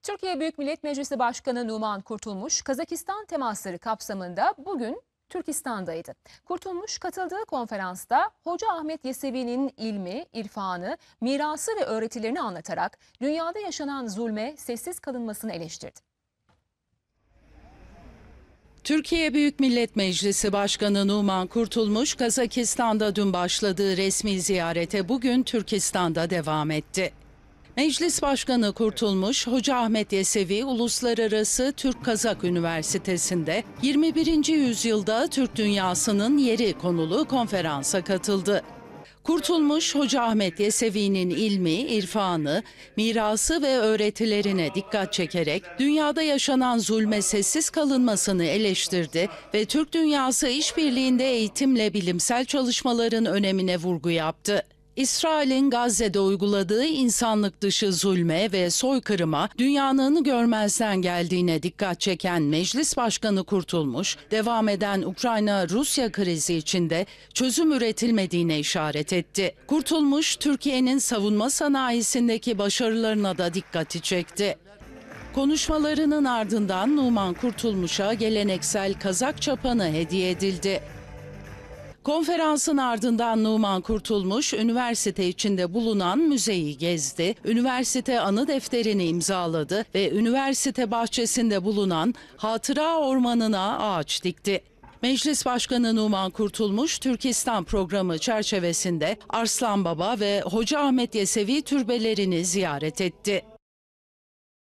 Türkiye Büyük Millet Meclisi Başkanı Numan Kurtulmuş, Kazakistan temasları kapsamında bugün Türkistan'daydı. Kurtulmuş katıldığı konferansta Hoca Ahmet Yesevi'nin ilmi, irfanı, mirası ve öğretilerini anlatarak dünyada yaşanan zulme sessiz kalınmasını eleştirdi. Türkiye Büyük Millet Meclisi Başkanı Numan Kurtulmuş, Kazakistan'da dün başladığı resmi ziyarete bugün Türkistan'da devam etti. Meclis Başkanı Kurtulmuş, Hoca Ahmet Yesevi Uluslararası Türk-Kazak Üniversitesi'nde 21. yüzyılda Türk dünyasının yeri konulu konferansa katıldı. Kurtulmuş, Hoca Ahmet Yesevi'nin ilmi, irfanı, mirası ve öğretilerine dikkat çekerek dünyada yaşanan zulme sessiz kalınmasını eleştirdi ve Türk dünyası işbirliğinde eğitimle bilimsel çalışmaların önemine vurgu yaptı. İsrail'in Gazze'de uyguladığı insanlık dışı zulme ve soykırıma dünyanın görmezden geldiğine dikkat çeken Meclis Başkanı Kurtulmuş, devam eden Ukrayna-Rusya krizi içinde çözüm üretilmediğine işaret etti. Kurtulmuş, Türkiye'nin savunma sanayisindeki başarılarına da dikkati çekti. Konuşmalarının ardından Numan Kurtulmuş'a geleneksel Kazak çapanı hediye edildi. Konferansın ardından Numan Kurtulmuş, üniversite içinde bulunan müzeyi gezdi, üniversite anı defterini imzaladı ve üniversite bahçesinde bulunan hatıra ormanına ağaç dikti. Meclis Başkanı Numan Kurtulmuş, Türkistan programı çerçevesinde Arslan Baba ve Hoca Ahmet Yesevi türbelerini ziyaret etti.